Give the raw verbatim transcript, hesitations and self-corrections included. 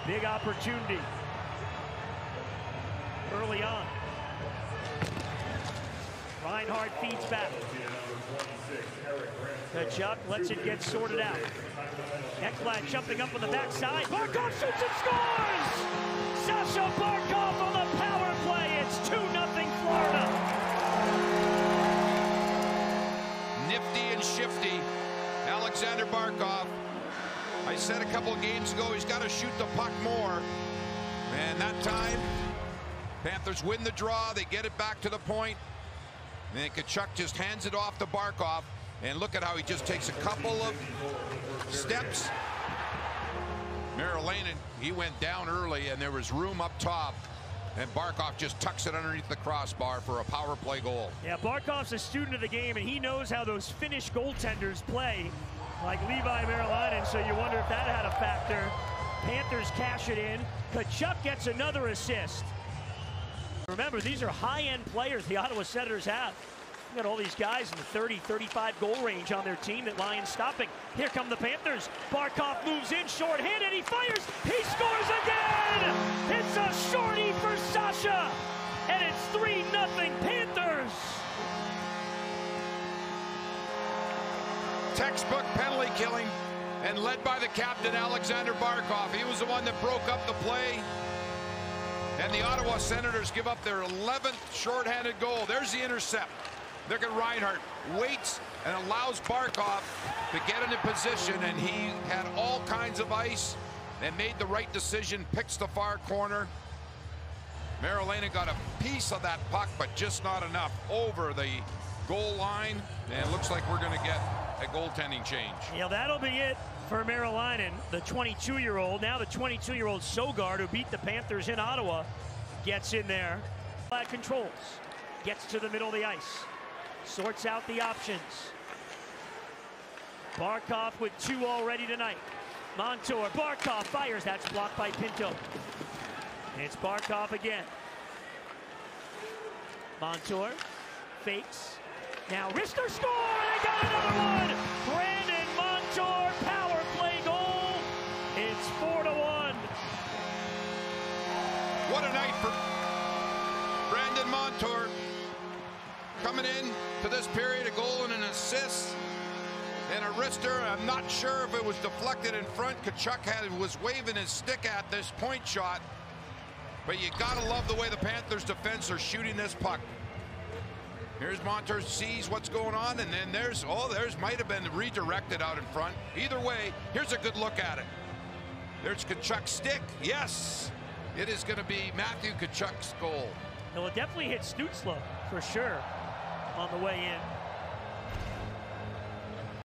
Big opportunity early on. Reinhart feeds back. Tkachuk lets it get sorted out. Ekblad jumping up on the backside. Barkov shoots and scores! Sasha Barkov on the power play. It's two nothing Florida. Nifty and shifty, Alexander Barkov. I said a couple of games ago he's got to shoot the puck more. And that time, Panthers win the draw. They get it back to the point. And then Tkachuk just hands it off to Barkov. And look at how he just takes a couple of steps. Marylanen, he went down early and there was room up top. And Barkov just tucks it underneath the crossbar for a power play goal. Yeah, Barkov's a student of the game, and he knows how those Finnish goaltenders play, like Levi Marylanen, so you wonder if that had a factor. Panthers cash it in. Tkachuk gets another assist. Remember, these are high-end players the Ottawa Senators have. Got all these guys in the thirty, thirty-five goal range on their team that Lions stopping. Here come the Panthers. Barkov moves in short-handed. He fires. He scores again! It's a shorty for Sasha! And it's three nothing Panthers! Textbook penalty killing and led by the captain, Alexander Barkov. He was the one that broke up the play. And the Ottawa Senators give up their eleventh shorthanded goal. There's the intercept. Look at Reinhart, waits and allows Barkov to get into position, and he had all kinds of ice and made the right decision, picks the far corner. Marylanen got a piece of that puck, but just not enough over the goal line, and it looks like we're going to get a goaltending change. Yeah, that'll be it for Marylanen, the twenty-two-year-old. Now the twenty-two-year-old Sogard, who beat the Panthers in Ottawa, gets in there. Ekblad controls, gets to the middle of the ice. Sorts out the options. Barkov with two already tonight. Montour, Barkov fires. That's blocked by Pinto. It's Barkov again. Montour fakes. Now Rister score! They got another one! Brandon Montour, power play goal. It's four to one. What a night for Brandon Montour. Coming in to this period, a goal and an assist. And a wrister, I'm not sure if it was deflected in front. Tkachuk had, was waving his stick at this point shot. But you gotta love the way the Panthers defense are shooting this puck. Here's Montour, sees what's going on, and then there's, oh, there's might have been redirected out in front. Either way, here's a good look at it. There's Tkachuk's stick. Yes, it is gonna be Matthew Tkachuk's goal. It will definitely hit Stützle for sure on the way in.